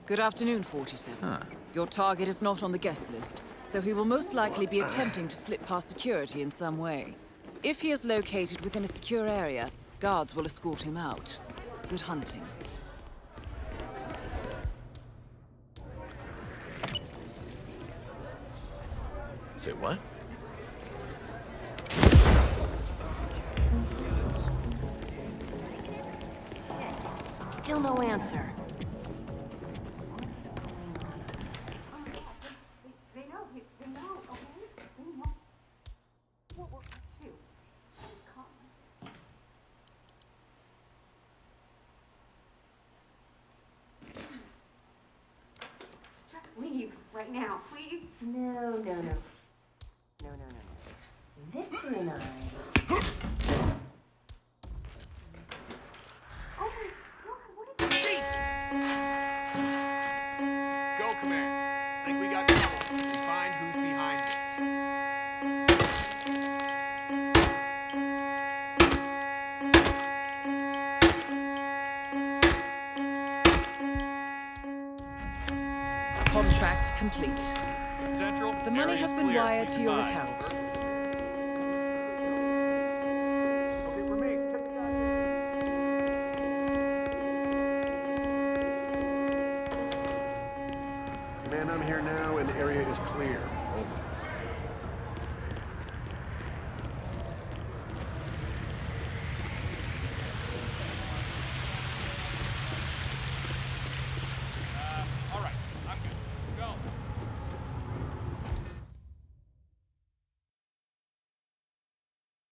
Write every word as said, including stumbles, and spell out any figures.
Good afternoon, forty-seven. Huh. Your target is not on the guest list, so he will most likely be attempting to slip past security in some way. If he is located within a secure area, guards will escort him out. Good hunting. Say what? Still no answer. Leave right now, please. No, no, no. No, no, no. Victor and I. Oh my God, what is this? Go, Command. Think we got trouble. We find who's behind this. Contract complete. Central. The money area has been clear. wired Please to your advise. account.